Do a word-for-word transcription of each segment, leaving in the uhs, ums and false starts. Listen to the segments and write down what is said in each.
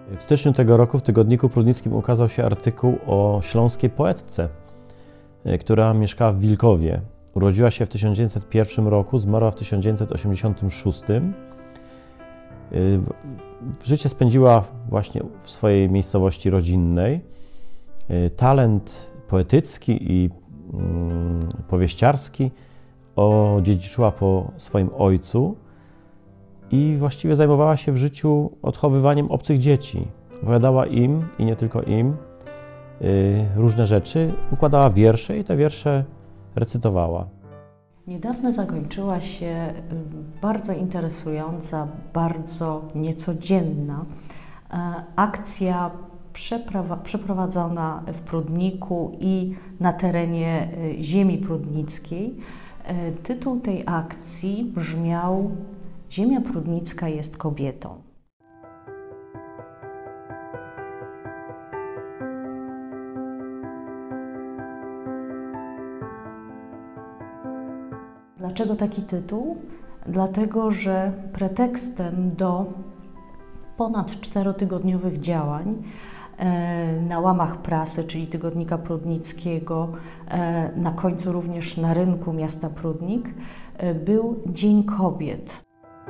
W styczniu tego roku w Tygodniku Prudnickim ukazał się artykuł o śląskiej poetce, która mieszkała w Wilkowie. Urodziła się w tysiąc dziewięćset pierwszym roku, zmarła w tysiąc dziewięćset osiemdziesiątym szóstym. Życie spędziła właśnie w swojej miejscowości rodzinnej. Talent poetycki i powieściarski odziedziczyła po swoim ojcu i właściwie zajmowała się w życiu odchowywaniem obcych dzieci. Opowiadała im, i nie tylko im, różne rzeczy, układała wiersze i te wiersze recytowała. Niedawno zakończyła się bardzo interesująca, bardzo niecodzienna akcja przeprowadzona w Prudniku i na terenie ziemi prudnickiej. Tytuł tej akcji brzmiał „Ziemia prudnicka jest kobietą”. Dlaczego taki tytuł? Dlatego, że pretekstem do ponad czterotygodniowych działań na łamach prasy, czyli Tygodnika Prudnickiego, na końcu również na rynku miasta Prudnik, był Dzień Kobiet.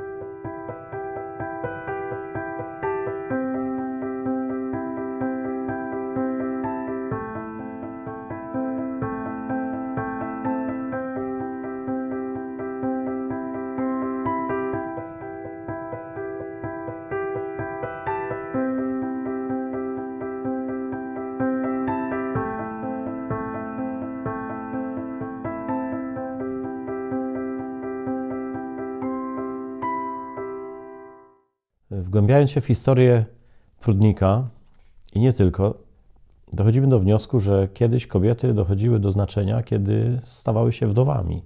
Wgłębiając się w historię Prudnika i nie tylko, dochodzimy do wniosku, że kiedyś kobiety dochodziły do znaczenia, kiedy stawały się wdowami.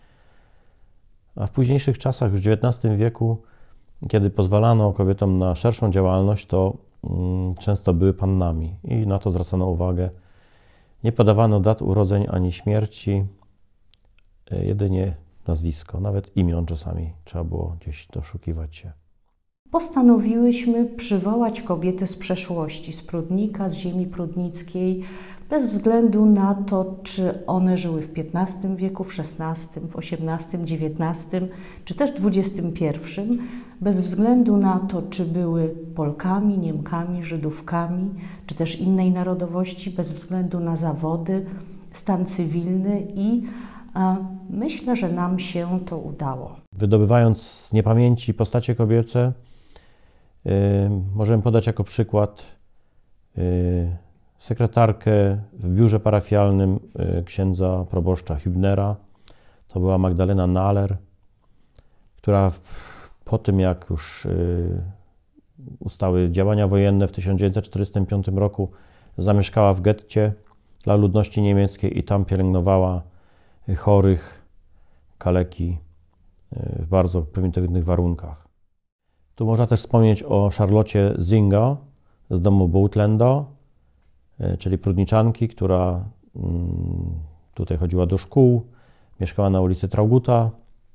A w późniejszych czasach, już w dziewiętnastym wieku, kiedy pozwalano kobietom na szerszą działalność, to mm, często były pannami i na to zwracano uwagę. Nie podawano dat urodzeń ani śmierci, jedynie nazwisko, nawet imion czasami trzeba było gdzieś doszukiwać się. Postanowiłyśmy przywołać kobiety z przeszłości, z Prudnika, z ziemi prudnickiej, bez względu na to, czy one żyły w piętnastym wieku, w szesnastym, w osiemnastym, dziewiętnastym, czy też dwudziestym pierwszym, bez względu na to, czy były Polkami, Niemkami, Żydówkami, czy też innej narodowości, bez względu na zawody, stan cywilny i a, myślę, że nam się to udało. Wydobywając z niepamięci postacie kobiece, Yy, możemy podać jako przykład yy, sekretarkę w biurze parafialnym yy, księdza proboszcza Hübnera. To była Magdalena Naller, która w, po tym, jak już yy, ustały działania wojenne w tysiąc dziewięćset czterdziestym piątym roku, zamieszkała w getcie dla ludności niemieckiej i tam pielęgnowała chorych, kaleki yy, w bardzo prymitywnych warunkach. Tu można też wspomnieć o Charlotte Singer z domu Boutlendo, czyli prudniczanki, która tutaj chodziła do szkół, mieszkała na ulicy Trauguta,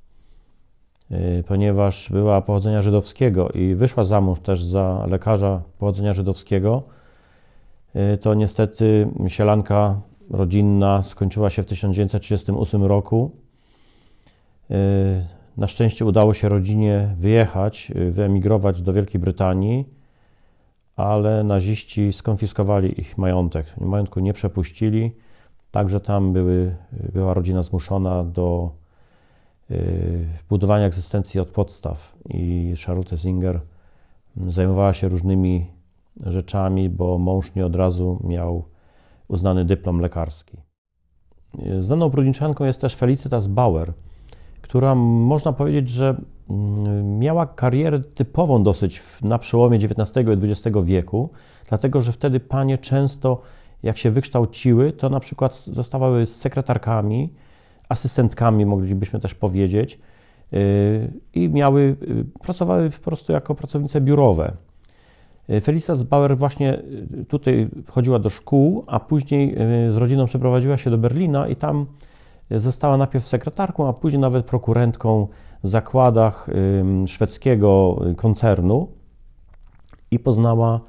ponieważ była pochodzenia żydowskiego i wyszła za mąż też za lekarza pochodzenia żydowskiego, to niestety sielanka rodzinna skończyła się w tysiąc dziewięćset trzydziestym ósmym roku. Na szczęście udało się rodzinie wyjechać, wyemigrować do Wielkiej Brytanii, ale naziści skonfiskowali ich majątek. Majątku nie przepuścili, także tam były, była rodzina zmuszona do y, budowania egzystencji od podstaw. I Charlotte Singer zajmowała się różnymi rzeczami, bo mąż nie od razu miał uznany dyplom lekarski. Znaną prudniczanką jest też Felicitas Bauer, która można powiedzieć, że miała karierę typową dosyć na przełomie dziewiętnastego i dwudziestego wieku, dlatego że wtedy panie często, jak się wykształciły, to na przykład zostawały sekretarkami, asystentkami, moglibyśmy też powiedzieć, i miały, pracowały po prostu jako pracownice biurowe. Felicitas Bauer właśnie tutaj chodziła do szkół, a później z rodziną przeprowadziła się do Berlina i tam została najpierw sekretarką, a później nawet prokurentką w zakładach szwedzkiego koncernu i poznała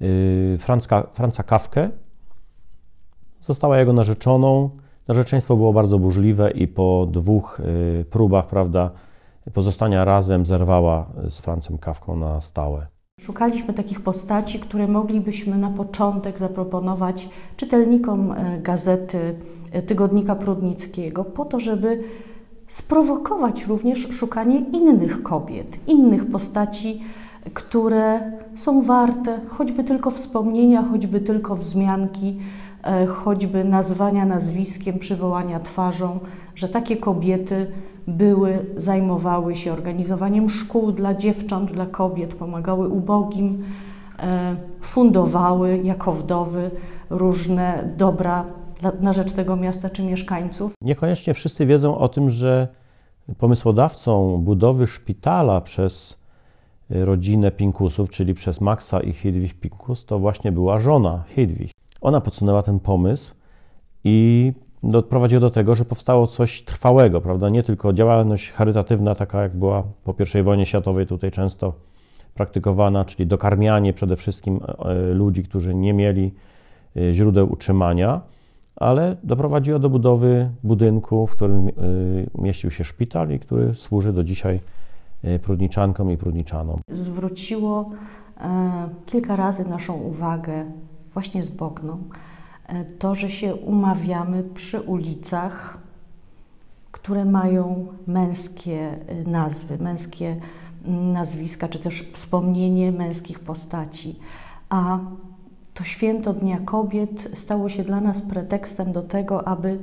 Franca, Franza Kafkę. Została jego narzeczoną. Narzeczeństwo było bardzo burzliwe i po dwóch próbach, prawda, pozostania razem zerwała z Francem Kafką na stałe. Szukaliśmy takich postaci, które moglibyśmy na początek zaproponować czytelnikom gazety Tygodnika Prudnickiego, po to, żeby sprowokować również szukanie innych kobiet, innych postaci, które są warte choćby tylko wspomnienia, choćby tylko wzmianki, choćby nazwania nazwiskiem, przywołania twarzą, że takie kobiety były, zajmowały się organizowaniem szkół dla dziewcząt, dla kobiet, pomagały ubogim, fundowały jako wdowy różne dobra na rzecz tego miasta czy mieszkańców. Niekoniecznie wszyscy wiedzą o tym, że pomysłodawcą budowy szpitala przez rodzinę Pinkusów, czyli przez Maxa i Hedwig Pinkus, to właśnie była żona Hedwig. Ona podsunęła ten pomysł i doprowadziło do tego, że powstało coś trwałego, prawda? Nie tylko działalność charytatywna, taka jak była po pierwszej wojnie światowej tutaj często praktykowana, czyli dokarmianie przede wszystkim ludzi, którzy nie mieli źródeł utrzymania, ale doprowadziło do budowy budynku, w którym mieścił się szpital i który służy do dzisiaj prudniczankom i prudniczanom. Zwróciło kilka razy naszą uwagę właśnie z Bogną to, że się umawiamy przy ulicach, które mają męskie nazwy, męskie nazwiska, czy też wspomnienie męskich postaci. A to święto Dnia Kobiet stało się dla nas pretekstem do tego, aby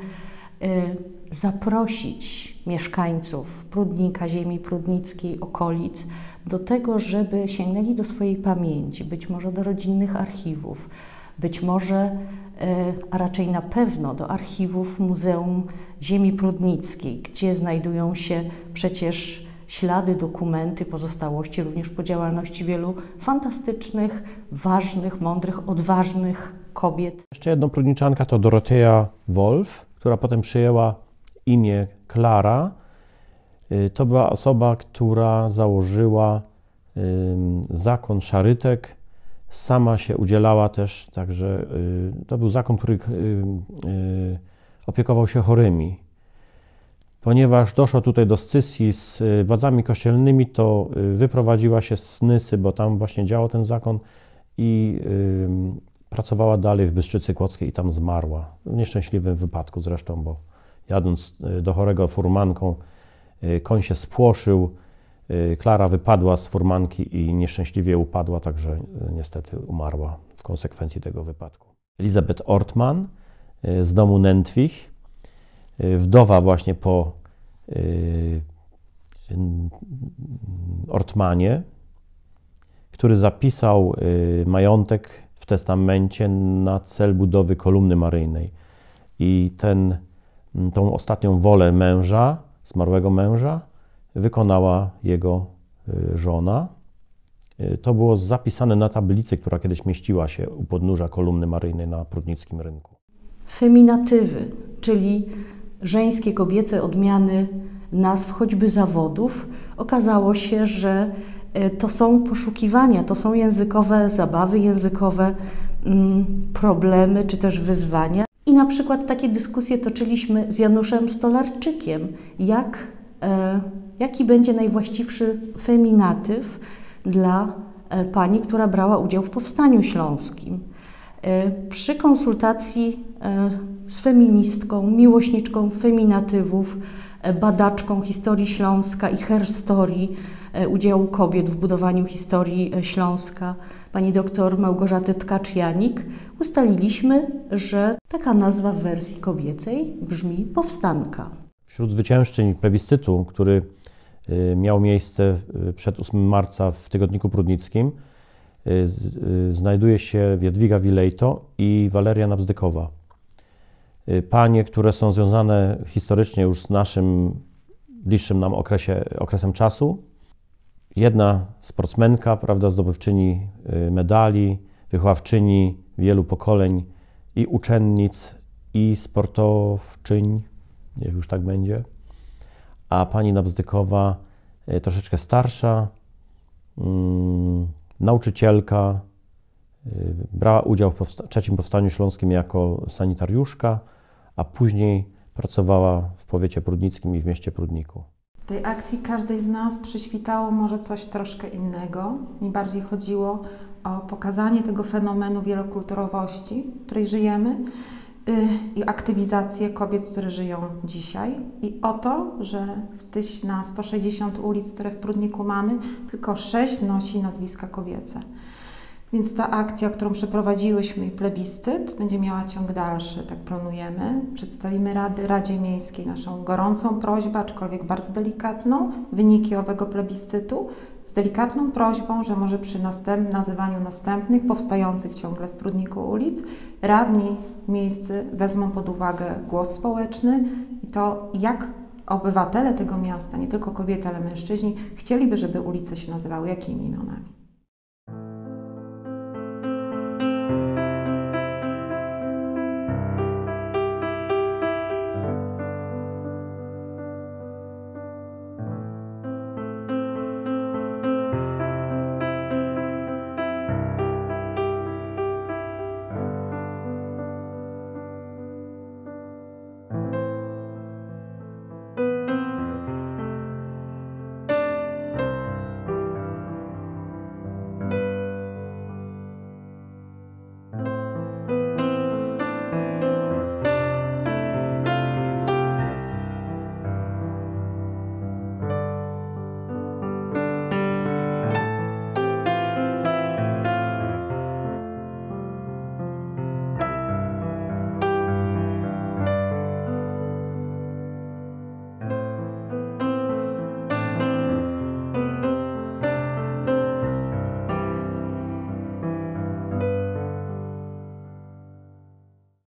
zaprosić mieszkańców Prudnika, ziemi prudnickiej, okolic, do tego, żeby sięgnęli do swojej pamięci, być może do rodzinnych archiwów, być może, a raczej na pewno do archiwów Muzeum Ziemi Prudnickiej, gdzie znajdują się przecież ślady, dokumenty, pozostałości również po działalności wielu fantastycznych, ważnych, mądrych, odważnych kobiet. Jeszcze jedna prudniczanka to Dorothea Wolf, która potem przyjęła imię Klara. To była osoba, która założyła zakon szarytek. Sama się udzielała też, także to był zakon, który opiekował się chorymi. Ponieważ doszło tutaj do scysji z władzami kościelnymi, to wyprowadziła się z Nysy, bo tam właśnie działał ten zakon i pracowała dalej w Bystrzycy Kłodzkiej i tam zmarła. W nieszczęśliwym wypadku zresztą, bo jadąc do chorego furmanką, koń się spłoszył, Klara wypadła z furmanki i nieszczęśliwie upadła, także niestety umarła w konsekwencji tego wypadku. Elisabeth Ortmann z domu Nentwich, wdowa właśnie po Ortmanie, który zapisał majątek w testamencie na cel budowy kolumny maryjnej. I ten, tą ostatnią wolę męża, zmarłego męża, wykonała jego żona. To było zapisane na tablicy, która kiedyś mieściła się u podnóża kolumny maryjnej na prudnickim rynku. Feminatywy, czyli żeńskie, kobiece odmiany nazw choćby zawodów, okazało się, że to są poszukiwania, to są językowe zabawy, językowe mm, problemy czy też wyzwania. I na przykład takie dyskusje toczyliśmy z Januszem Stolarczykiem, jak, e, jaki będzie najwłaściwszy feminatyw dla e, pani, która brała udział w Powstaniu Śląskim. E, przy konsultacji e, z feministką, miłośniczką feminatywów, e, badaczką historii Śląska i herstorii, udziału kobiet w budowaniu historii Śląska, pani doktor Małgorzaty Tkacz-Janik, ustaliliśmy, że taka nazwa w wersji kobiecej brzmi powstanka. Wśród zwyciężczyń plebiscytu, który miał miejsce przed ósmego marca w Tygodniku Prudnickim, znajduje się Jadwiga Wilejto i Waleria Nabzdykowa. Panie, które są związane historycznie już z naszym bliższym nam okresie, okresem czasu. Jedna sportsmenka, prawda, zdobywczyni medali, wychowawczyni wielu pokoleń i uczennic, i sportowczyń, niech już tak będzie. A pani Nabzdykowa troszeczkę starsza, um, nauczycielka, Brała udział w powsta- trzecim Powstaniu Śląskim jako sanitariuszka, a później pracowała w powiecie prudnickim i w mieście Prudniku. W tej akcji każdej z nas przyświtało może coś troszkę innego. Mi bardziej chodziło o pokazanie tego fenomenu wielokulturowości, w której żyjemy, yy, i aktywizację kobiet, które żyją dzisiaj. I o to, że w tyś na sto sześćdziesiąt ulic, które w Prudniku mamy, tylko sześć nosi nazwiska kobiece. Więc ta akcja, którą przeprowadziłyśmy, i plebiscyt, będzie miała ciąg dalszy, tak planujemy. Przedstawimy Rady, Radzie Miejskiej naszą gorącą prośbę, aczkolwiek bardzo delikatną, wyniki owego plebiscytu, z delikatną prośbą, że może przy następ, nazywaniu następnych, powstających ciągle w Prudniku ulic, radni miejscy wezmą pod uwagę głos społeczny i to, jak obywatele tego miasta, nie tylko kobiety, ale mężczyźni, chcieliby, żeby ulice się nazywały, jakimi imionami.